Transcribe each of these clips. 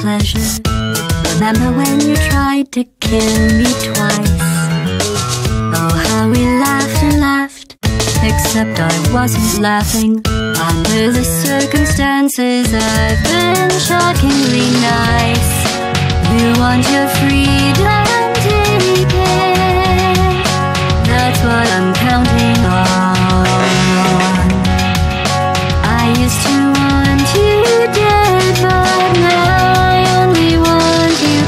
pleasure. Remember when you tried to kill me twice? Oh, how we laughed and laughed, except I wasn't laughing. Under the circumstances, I've been shockingly nice. You want your freedom, take it. That's what I'm counting on. I used to want you dead, but now I only want you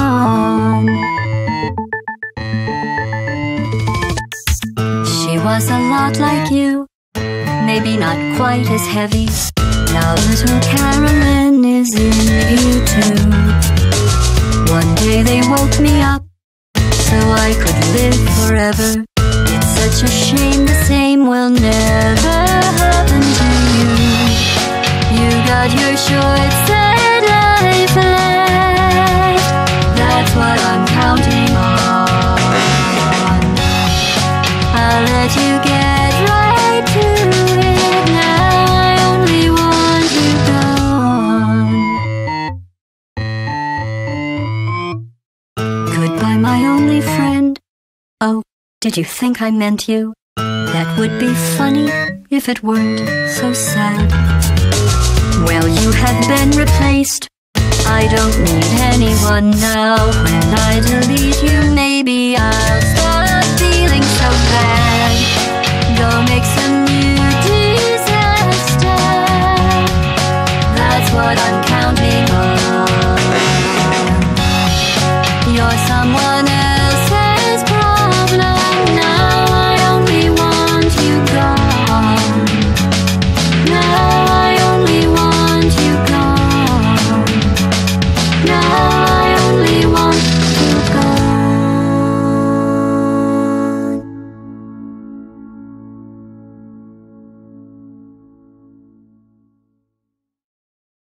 gone. She was a lot like you, maybe not quite as heavy. Now little Carolyn is in you too. One day they woke me up so I could live forever. It's such a shame the same will never happen to you. You got your short set life left. That's what I'm counting on. I'll let you get right to it. Now I only want you gone. Goodbye, my only friend. Oh, did you think I meant you? That would be funny if it weren't so sad. Well, you have been replaced. I don't need anyone now. When I delete you, maybe I'll stop.